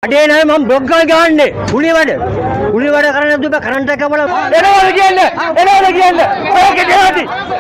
අඩේ නෑ මම බ්ලොග් එක ගහන්නේ. උලි වැඩ කරන්න දුක කරන්ට් එක කපලා එනවද කියන්නේ? මේක දෙහාටි.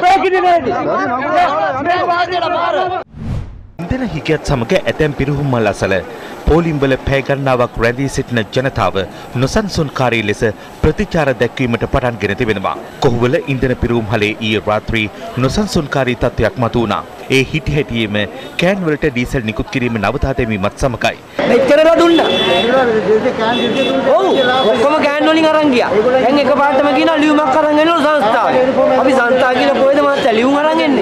ඉන්ධන හිකියත් සමග ඇතැම් පිරුහුම් මල් අසල පෝලිම්වල පැය ගණනාවක් රැඳී සිටින ජනතාව නොසන්සුන්කාරී ලෙස ප්‍රතිචාර දැක්වීමට පටන් ගෙන තිබෙනවා. කොහුවල ඉන්ධන පිරුම් හලේ ඊයේ රාත්‍රී නොසන්සුන්කාරී තත්ත්වයක් මතු වුණා. ඒ හිටි හැටියේම කෑන් වලට ඩීසල් නිකුත් කිරීම නවතා දැමීමත් සමගයි. මෙච්චරද දුන්නා. ඔව් ඔක්කොම කෑන් වලින් අරන් ගියා. දැන් එකපාරටම කියනවා ලියුමක් අරන් එනවා සංස්ථාවේ. අපි සංස්ථාව කියලා කොහෙද මාත් ලියුම් අරන් එන්නේ.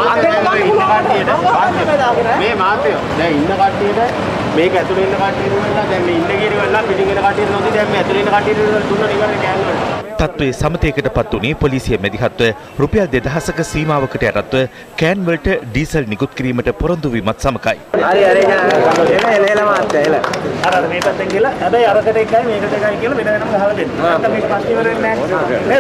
මේ මාත්‍යෝ දැන් ඉන්න කට්ටියට මේක ඇතුලේ ඉන්න කට්ටියට වෙලා දැන් මේ ඉන්න කීරි වෙලා පිටින් එන කට්ටියට නොදී දැන් මේ ඇතුලේ ඉන්න කට්ටියට දුන්නා ඉවරනේ කෑන් වල. තත්ත්වයේ සමතේකටපත් වුණේ පොලිසිය මැදිහත්ව රුපියල් 2000ක සීමාවකට යටත්ව කෑන් වලට ඩීසල් නිකුත් කිරීමට පොරොන්දු වීමත් සමගයි. හරි එල මාත්‍ය එල. අර මේ පැත්තෙන් ගිහලා හැබැයි අරකට එකයි මේකට එකයි කියලා වෙන වෙනම ගහලා දෙන්න. නැත්නම් මේක ප්‍රශ්න ඉවර වෙන්නේ නැහැ. නේද?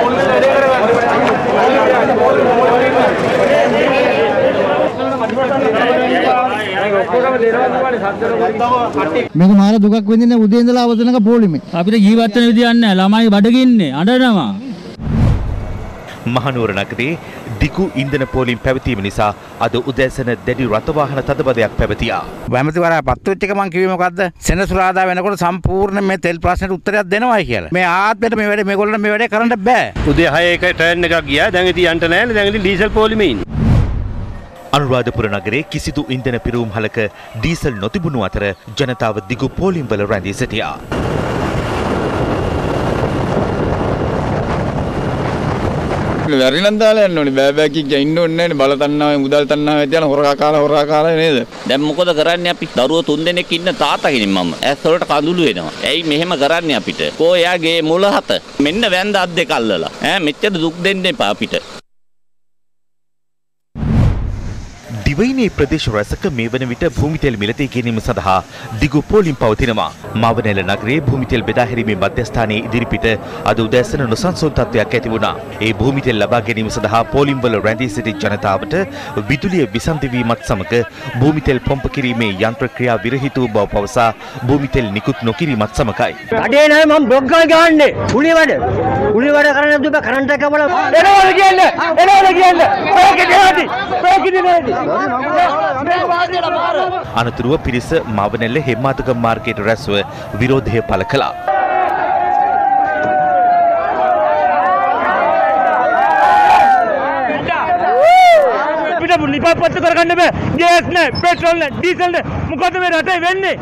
මේක මාර දුකක් වෙන්නේ උදේ ඉඳලා අවසනක පොලිමේ. අපිට ජීවත් වෙන විදියක් නැහැ. ළමයි බඩගින්නේ අඬනවා. මහනුවර නගරේ දිගු ඉන්ධන පෝලිම් පැවතීම නිසා අද උදෑසන දැඩි රථවාහන තදබදයක් පැවතියා. වැමතිවරයා පත්තු වෙච්ච එක මං කිව්වේ මොකද්ද? සෙනසුරාදා වෙනකොට සම්පූර්ණ මේ තෙල් ප්‍රශ්නෙට උත්තරයක් දෙනවයි කියලා. මේ ආත්මෙට මේ වැඩේ මේගොල්ලන්ට මේ වැඩේ කරන්න බෑ. උදේ 6 ට්‍රේන් එකක් ගියා. දැන් ඉතින් යන්න නැහැ. දැන් ඉතින් ඩීසල් පොලිමේ ඉන්නේ. අනුරාධපුර නගරේ කිසිදු ඉන්ධන පිරවුම් හලක ඩීසල් නොතිබුණු අතර ජනතාව දිගු පෝලිම් වල රැඳී සිටියා. වැරිනම් දාලා යන්න ඕනේ. බෑ කික් ඉන්න ඕනේ නෑනේ. බල තණ්හාවේ මුදල් තණ්හාවේ තියන හොරා කාලා නේද? දැන් මොකද කරන්නේ අපි? දරුවෝ 3 දෙනෙක් ඉන්න තාත්තා කෙනෙක් මම. ඇස් වලට කඳුළු එනවා. ඇයි මෙහෙම කරන්නේ අපිට? කෝ එයාගේ මුල හත. මෙන්න වැන්ද අත් දෙක අල්ලලා. මෙච්චර දුක් දෙන්න එපා අපිට. දිවයිනේ ප්‍රදේශ රැසක මේ වන විට භූමිතෙල් මිලදී ගැනීම සඳහා දිගු පෝලිම් පවතිනවා. මාවනැල්ල නගරයේ භූමිතෙල් බෙදා හැරීමේ මධ්‍යස්ථානයේ ඉදිරිපිට අද උදෑසන නොසන්සුන් තත්ත්වයක් ඇති වුණා. ඒ භූමිතෙල් ලබා ගැනීම සඳහා පෝලිම් වල රැඳී සිටි ජනතාවට විදුලිය විසන්ධි වීමත් සමග භූමිතෙල් පොම්ප කිරීමේ යන්ත්‍ර ක්‍රියා විරහිත වූ බව පවසා භූමිතෙල් නිකුත් නොකිරීමත් සමගයි. අඩේ නෑ මම බ්ලොග් එක ගහන්නේ. උලි වැඩ කරන්න දුක කරන්ට් එක කපලා එනවද කියන්නේ? මේක දෙහාටි. අනතුරුව පිරිස මාවනැල්ල හෙම්මාතුගම මාර්ගයට රැස්ව විරෝධය පළ කළා. අපිට නිපාපත්තු කරගන්න බෑ. ගෑස් නැහැ, පෙට්‍රල් නැහැ, ඩීසල් නැහැ. මොකද මේ රටේ වෙන්නේ?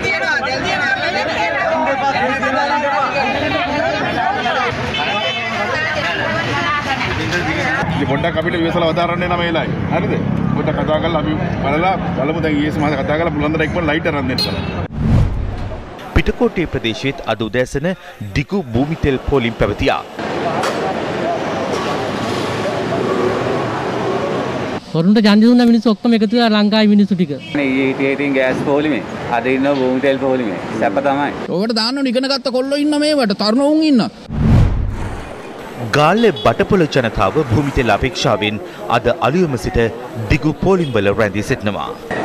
පොඩ්ඩක් අපිට විශ්වාස වදාරන්න නම් එලයි. හරිද? පොඩ්ඩක් කතා කරලා අපි බලමු දැන් ඊයේ සමාජ කතා කරලා පුළුවන් තරම් ඉක්මන ලයිට් අරන් දෙන්න කියලා. පිටකොට්ටේ ප්‍රදේශයේත් අද උදෑසන දිගු භූමිතෙල් පෝලිම් පැවතියා. හොරුන්ට ඡන්දය දුන්න මිනිස්සු ඔක්කොම එකතු වෙලා ලංකාවේ මිනිස්සු ටික. ඊයේ ඉතින් ගෑස් පොලිමේ. අද ඉන්න භූමිතෙල් පොලිමේ. සැප තමයි. ඔකට දාන්න ඕන ඉගෙන ගත්ත කොල්ලෝ ඉන්න මේවට තරුණ උන් ඉන්න. ගාල්ලේ බටපොළ ජනතාව භූමිතෙල් අපේක්ෂාවෙන් අද අලුයම සිට දිගු පෝලිම් වල රැඳී සිටිනවා.